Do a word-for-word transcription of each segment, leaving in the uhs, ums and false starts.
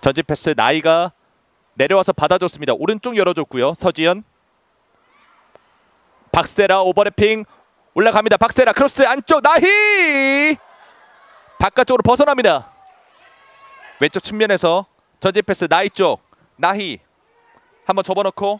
전진 패스 나이가 내려와서 받아줬습니다. 오른쪽 열어줬고요. 서지현. 박세라 오버래핑 올라갑니다. 박세라 크로스 안쪽 나희 바깥쪽으로 벗어납니다. 왼쪽 측면에서 전진 패스 나희 쪽 나희 한번 접어넣고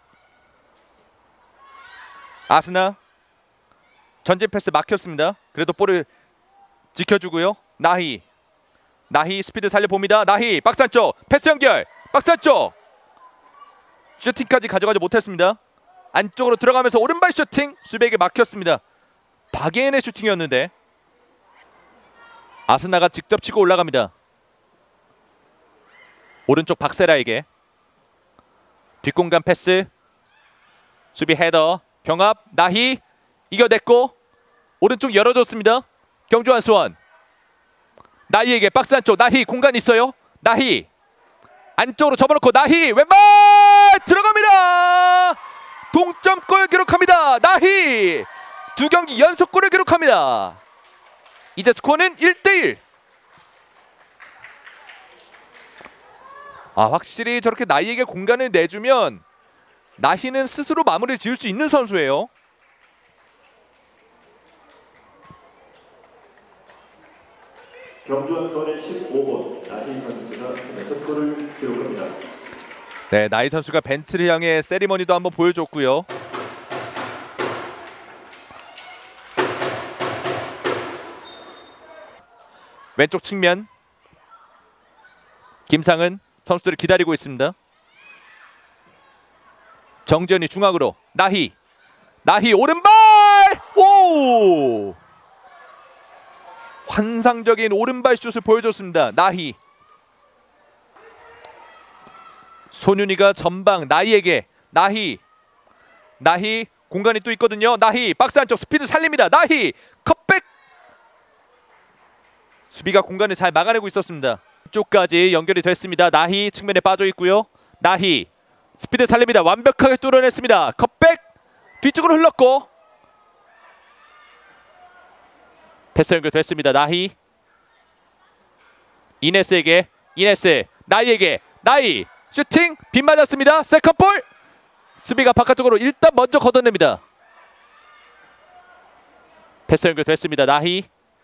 아스나 전진 패스 막혔습니다. 그래도 볼을 지켜주고요. 나희 나희 스피드 살려봅니다. 나희 박스 안쪽 패스 연결 박스 안쪽 슈팅까지 가져가지 못했습니다. 안쪽으로 들어가면서 오른발 슈팅 수비에게 막혔습니다. 박예은의 슈팅이었는데 아스나가 직접 치고 올라갑니다. 오른쪽 박세라에게 뒷공간 패스 수비 헤더 경합 나희 이겨냈고 오른쪽 열어줬습니다. 경주 한수원 나희에게 박스 안쪽 나희 공간 있어요. 나희 안쪽으로 접어놓고 나희 왼발 들어갑니다. 동점골 기록합니다. 나희 두 경기 연속골을 기록합니다. 이제 스코어는 일 대 일. 아 확실히 저렇게 나희에게 공간을 내주면 나희는 스스로 마무리를 지을 수 있는 선수예요. 경주한수원의 십오 번 나희 선수가 첫 골을 기록합니다. 네, 나희 선수가 벤치를 향해 세리머니도 한번 보여줬고요. 왼쪽 측면 김상은 선수들을 기다리고 있습니다. 정지현이 중앙으로 나희 나희 오른발 오 환상적인 오른발 슛을 보여줬습니다. 나희 손윤희가 전방 나희에게 나희 나희 공간이 또 있거든요. 나희 박스 안쪽 스피드 살립니다. 나희 컷백 수비가 공간을 잘 막아내고 있었습니다. 쪽까지 연결이 됐습니다. 나희 측면에 빠져 있고요. 나희 스피드 살립니다. 완벽하게 뚫어냈습니다. 컷백 뒤쪽으로 흘렀고 패스 연결됐습니다. 나희 이네스에게 이네스 나희에게 나희 슈팅 빗 맞았습니다. 세컨볼 수비가 바깥쪽으로 일단 먼저 걷어냅니다. 패스 연결됐습니다. 나희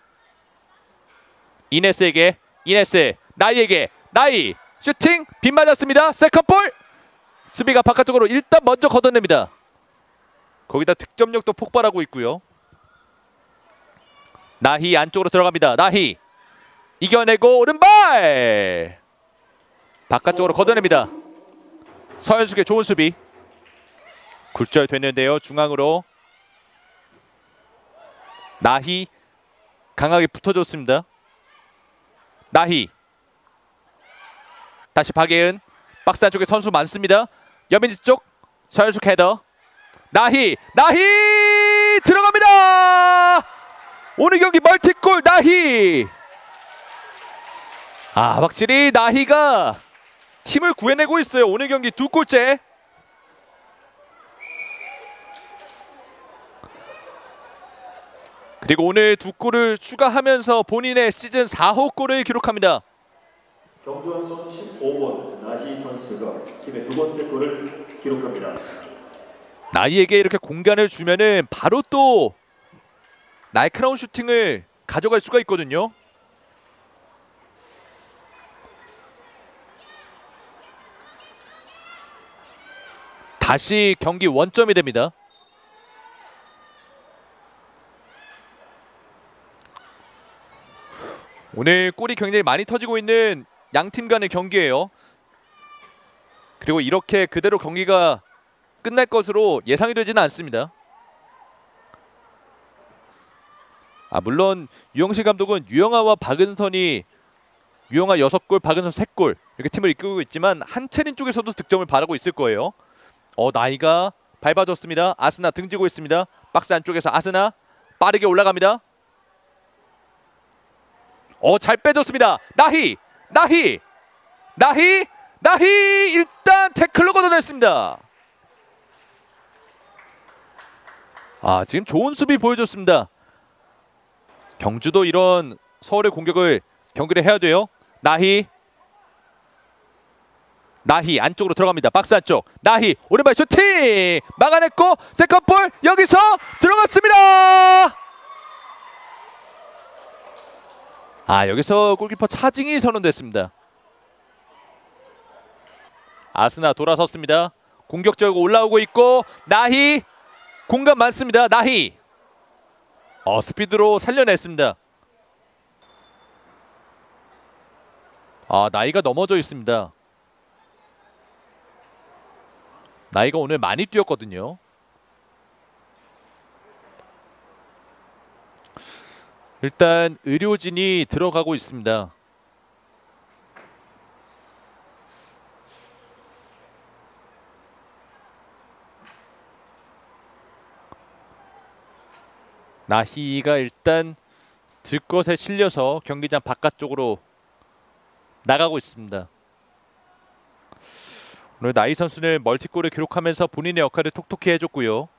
이네스에게 이네스 나희에게 나희 슈팅 빗 맞았습니다. 세컨볼 수비가 바깥쪽으로 일단 먼저 걷어냅니다. 거기다 득점력도 폭발하고 있고요. 나희 안쪽으로 들어갑니다. 나희 이겨내고 오른발 바깥쪽으로 걷어냅니다. 서현숙의 좋은 수비 굴절됐는데요. 중앙으로 나희 강하게 붙어줬습니다. 나희 다시 박예은 박스 안쪽에 선수 많습니다. 여민지 쪽 서현숙 헤더 나희 나희 들어갑니다. 오늘 경기 멀티골 나희. 아 확실히 나희가 팀을 구해내고 있어요. 오늘 경기 두 골째. 그리고 오늘 두 골을 추가하면서 본인의 시즌 사 호 골을 기록합니다. 경주한수원 십오 번 나희 선수가 팀의 두 번째 골을 기록합니다. 나희에게 이렇게 공간을 주면은 바로 또 날카로운 슈팅을 가져갈 수가 있거든요. 다시 경기 원점이 됩니다. 오늘 골이 굉장히 많이 터지고 있는 양팀 간의 경기예요. 그리고 이렇게 그대로 경기가 끝날 것으로 예상이 되지는 않습니다. 아 물론 유영실 감독은 유영아와 박은선이 유영아 여섯 골, 박은선 세 골 이렇게 팀을 이끌고 있지만 한채린 쪽에서도 득점을 바라고 있을 거예요. 어 나희가 밟아줬습니다. 아스나 등지고 있습니다. 박스 안쪽에서 아스나 빠르게 올라갑니다. 어 잘 빼줬습니다. 나희 나희 나희 나희 일단 태클로 걷어냈습니다. 아 지금 좋은 수비 보여줬습니다. 경주도 이런 서울의 공격을 경기를 해야 돼요. 나희 나희 안쪽으로 들어갑니다. 박스 안쪽. 나희 오른발 슈팅 막아냈고 세컨볼 여기서 들어갔습니다. 아, 여기서 골키퍼 차징이 선언됐습니다. 아스나 돌아섰습니다. 공격적으로 올라오고 있고 나희 공간 많습니다. 나희 어, 스피드로 살려냈습니다. 아, 나이가 넘어져 있습니다. 나이가 오늘 많이 뛰었거든요. 일단 의료진이 들어가고 있습니다. 나희가 일단 들것에 실려서 경기장 바깥쪽으로 나가고 있습니다. 오늘 나희 선수는 멀티골을 기록하면서 본인의 역할을 톡톡히 해줬고요.